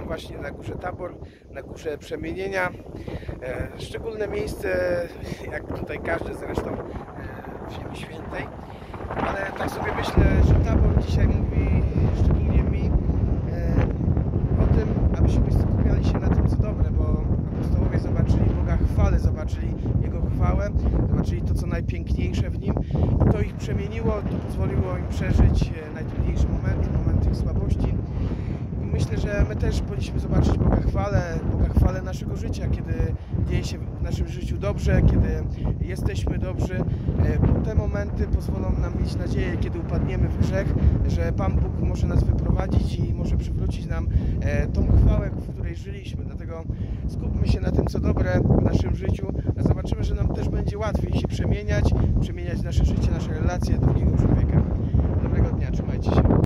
właśnie na górze Tabor, na górze Przemienienia. Szczególne miejsce, jak tutaj każdy zresztą w Ziemi Świętej. Ale tak sobie myślę, że Tabor dzisiaj mówi szczególnie mi o tym, abyśmy skupiali się na tym, co dobre, bo apostołowie zobaczyli Boga chwale, zobaczyli Jego chwałę, zobaczyli to, co najpiękniejsze w Nim i to ich przemieniło, to pozwoliło im przeżyć najtrudniejsze momenty ich słabości. I myślę, że my też powinniśmy zobaczyć Boga chwałę naszego życia, kiedy dzieje się w naszym życiu dobrze, kiedy jesteśmy dobrzy, bo te momenty pozwolą nam mieć nadzieję, kiedy upadniemy w grzech, że Pan Bóg może nas wyprowadzić i może przywrócić nam tą chwałę, w której żyliśmy. Dlatego skupmy się na tym, co dobre w naszym życiu, a zobaczymy, że nam też będzie łatwiej się przemieniać nasze życie, nasze relacje drugiego człowieka. Dobrego dnia, trzymajcie się.